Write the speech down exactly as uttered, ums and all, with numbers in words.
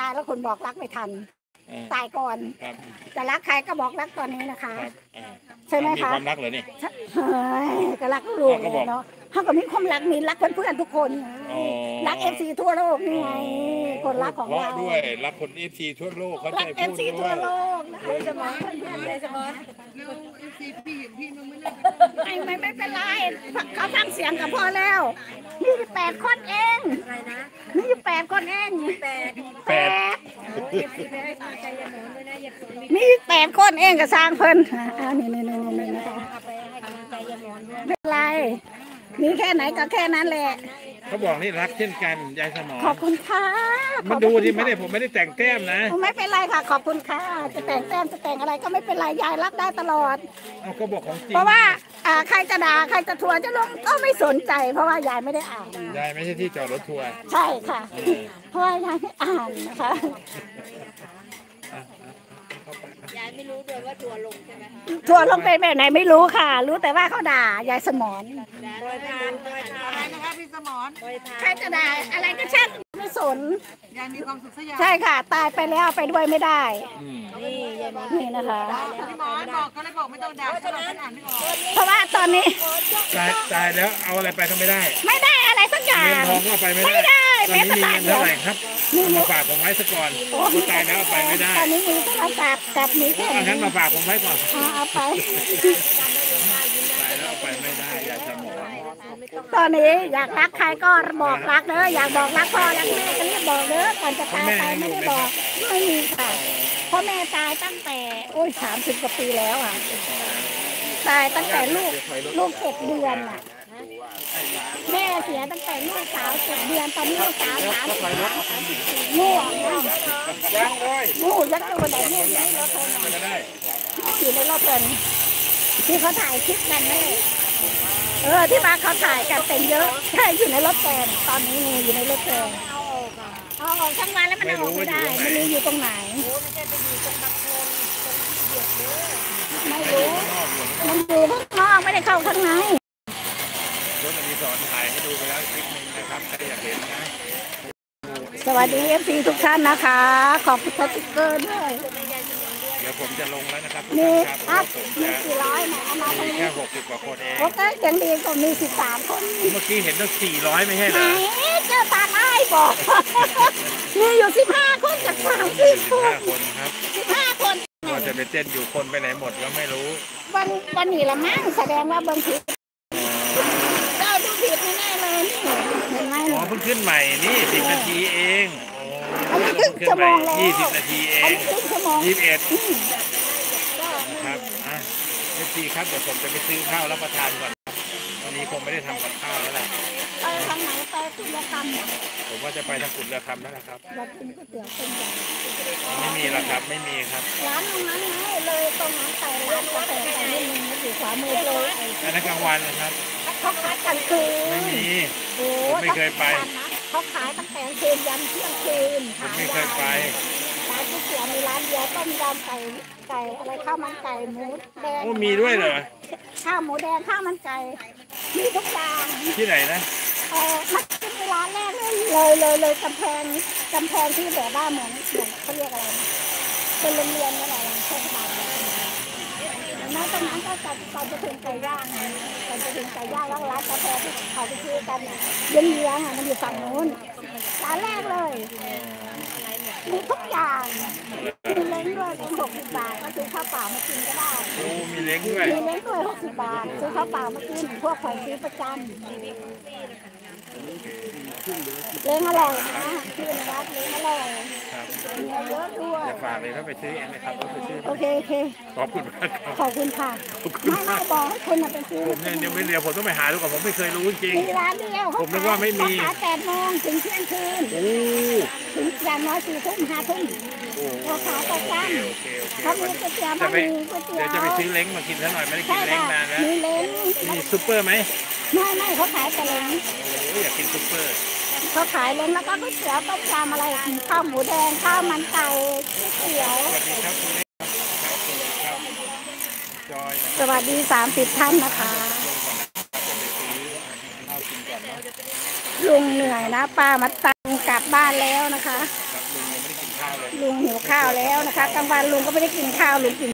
ายแล้วคนบอกรักไม่ทันตายก่อนจะรักใครก็บอกรักตอนนี้นะคะใช่ไหมคะมีความรักเลยนี่ก็รักลูกเนาะเขาก็มีความรักมีรักเพื่อนๆทุกคนรักเอฟซีทั่วโลกนี่ไงคนรักของเราด้วยรักคนเอฟซีทั่วโลกเขาใจพูดด้วยทั่วโลกเลยสมองเลยสมองไม่ไม่ไม่เป็นไรเขาฟังเสียงกับพ่อแล้วมีแปดคนเองมีแปดคนเองแปดแปดมีแปดคนเองก็สร้างเพิ่นอ่านี่นี่นี่นี่นะคะไม่เป็นไรมีแค่ไหนก็แค่นั้นแหละเขาบอกนี่รักเช่นกันยายสมอขอบคุณค่ะมันดูที่ไม่ได้ผมไม่ได้แต่งแต้มนะไม่เป็นไรค่ะขอบคุณค่ะจะแต่งแต้มจะแต่งอะไรก็ไม่เป็นไรยายรับได้ตลอดเอาก็บอกของจริงเพราะว่าใครจะด่าใครจะทัวร์จะลงก็ไม่สนใจเพราะว่ายายไม่ได้อ่านยายไม่ใช่ที่จอดรถทัวร์ใช่ค่ะเพราะว่ายายไม่อ่านนะคะยายไม่รู้ด้วยว่าทัวร์ลงใช่ไหมคะทัวร์ลงไปแบบไหนไม่รู้ค่ะรู้แต่ว่าเขาด่ายายสมรโดยทานโดยทานอะไรนะคะพี่สมรใครจะด่าอะไรก็ช่างไม่สนยายมีความสุขสักอย่างใช่ค่ะตายไปแล้วไปด้วยไม่ได้นี่ยายนี่นะคะพี่หมอบอกก็เลยบอกไม่ต้องด่าเพราะฉะนั้นอ่านไม่ออกเพราะว่าตอนนี้ตายตายแล้วเอาอะไรไปก็ไม่ได้ไม่ได้อะไรสักอย่างเงินทองก็ไปไม่ได้ตอนนี้มีเงินเท่าไหร่ครับมาฝากผมไว้ซะก่อนตายแล้วเอาไปไม่ได้ตอนนี้มีโทรศัพท์กับมีแค่งั้นมาฝากผมไว้ก่อนเอาไปตายแล้วเอาไปไม่ได้อยากจะหมอตอนนี้อยากรักใครก็บอกรักเด้ออยากบอกรักพ่อรักแม่ก็รีบบอกเด้อก่อนจะตายไปไม่ได้บอกไม่มีค่ะพ่อแม่ตายตั้งแต่โอ้ยสามสิบกว่าปีแล้วอ่ะตายตั้งแต่ลูกลูกเจ็ดเดือนอ่ะแม่เสียตั้งแต่ลูกสาวเจ็ดเดือนตอนนี้ลูกสาวสามสิบงูอ่ะงูยัดตัวไหนงูอยู่ในรถเธออยู่ในรถเธอที่เขาถ่ายคลิปกันไหมเออที่มาเขาถ่ายกันเป็นเยอะใช่อยู่ในรถแกนตอนนี้งูอยู่ในรถแกนเอาออกทั้งวันแล้วมันเอาออกไม่ได้ไม่รู้อยู่ตรงไหนไม่รู้มันอยู่ข้างนอกไม่ได้เข้าข้างในรถมีสอนถ่ายให้ดูไปแล้วคลิปนึงนะครับใครอยากเห็นนะสวัสดีเอฟซีทุกท่านนะคะขอบคุณสติ๊กเกอร์ด้วยเดี๋ยวผมจะลงแล้วนะครับมีครับมีกี่ร้อยนะเอามาตรงนี้แค่หกสิบกว่าคนเองโอเคยังดีกว่ามีสิบสามคนเมื่อกี้เห็นตั้งสี่ร้อยไม่ใช่เหรอเจ้าตาไอ้บอกมีอยู่สิบห้าคนจากสามสิบคนครับสิบห้าคนเราจะไปเต้นอยู่คนไปไหนหมดก็ไม่รู้วันวันนี้ละมั้งแสดงว่าบางทีเจ้าดูผิดแน่เลยนี่เห็นไหมอ๋อเพิ่งขึ้นใหม่นี่สิบนาทีเองอันนี้ครึ่งชั่วโมงแล้วยี่สิบนาทีเองยี่สิบเอ็ดครับอ่ะเอฟซีครับเดี๋ยวผมจะไปซื้อข้าวรับประทานก่อนวันนี้คงไม่ได้ทำกับข้าวแล้วแหละไปทางไหนไปกุฎคำผมว่าจะไปทางกุฎคำแล้วนะครับอยากกินก๋วยเตี๋ยวต้มยำไม่มีแล้วครับไม่มีครับร้านตรงนั้นไงเลยตรงนั้นไปร้านกาแฟไปนี่มันอยู่ขวามือเลยอันนั้นกลางวันนะครับเขาขายกลางคืนไม่มีไม่เคยไปเขาขายตั้งแต่คืนยันเที่ยงคืนไม่เคยไปร้านก๋วยเตี๋ยวมีร้านเดียวต้มยำไก่ไก่อะไรข้าวมันไก่หมูแดงโอ้มีด้วยเหรอข้าวหมูแดงข้าวมันไก่มีทุกอย่างที่ไหนนะเออมันเป็นร้านแรกเลยเลยเลยเลยกำแพงกำแพงที่แบบว่าเหมือนเหมือนเขาเรียกอะไรเป็นโรงเรียนอะไรเช่นนั้นนั้นตรงนั้นก็จะตอนจะถึงไก่ย่างตอนจะถึงไก่ย่างแล้วร้านกาแฟที่เขาไปซื้อกันเลี้ยงเลี้ยงอ่ะมันอยู่ฝั่งนู้นร้านแรกเลยมีทุกอย่างมีเล้งด้วยเล้งหกสิบบาทก็ซื้อข้าวเปล่ามากินก็ได้โอ้มีเล้งด้วยมีเล้งด้วยหกสิบบาทซื้อข้าวเปล่ามากินพวกของซื้อประจำเล้งอร่อยนะที่นะครับเล้งอร่อยมีเยอะด้วยจะฝากเลยเขาไปซื้อเองนะครับเขาไปซื้อโอเคโอเคขอบคุณมากครับขอบคุณค่ะไม่ไม่บอกให้คุณไปซื้อผมเนี่ยยังไม่เรียนผมต้องไปหาดูก่อนผมไม่เคยรู้จริงมีร้านเดียวผมนึกว่าไม่มีขายแปดโมงถึงเที่ยงคืนโอ้ถึงอย่างน้อยสี่ทุ่มห้าทุ่มราคาประจำเขามีก๋วยเตี๋ยวบะหมี่ก๋วยเตี๋ยวเดี๋ยวจะไปซื้อเล้งมากินซะหน่อยไม่ได้กินเล้งนานแล้วมีเล้งมีซุปเปอร์ไหมไม่ไม่เขาขายแต่เล้งโอ้อยากกินซุปเปอร์เขาขายเล้งแล้วก็ก๋วยเตี๋ยวต้มยำอะไรข้าวหมูแดงข้าวมันไก่ก๋วยเตี๋ยวสวัสดีครับคุณเล็กครับจอยสวัสดีสามสิบท่านนะคะลุงเหนื่อยนะป้ามาตังกลับบ้านแล้วนะคะครับลุงยังไม่ได้กินข้าวเลยลุงหิวข้าวแล้วนะคะกลางวันลุงก็ไม่ได้กินข้าวลุงกิน